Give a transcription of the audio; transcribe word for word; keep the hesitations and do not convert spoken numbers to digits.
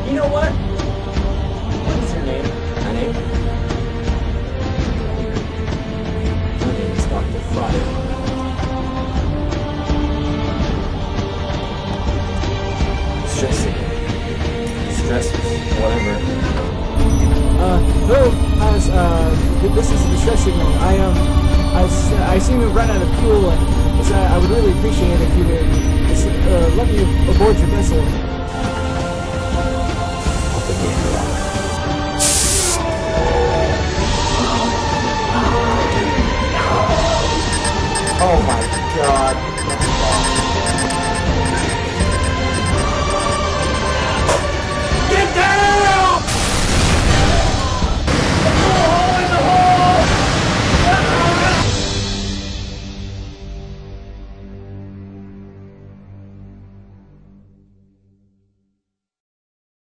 You know what? What is your name? My name? My name is Doctor Friday. Stressing. Stresses. Whatever. Uh, hello, Has, uh, this is the distress signal. I, um, I, s- I seem to have run out of fuel, and so I would really appreciate it if you would uh, let me aboard your vessel.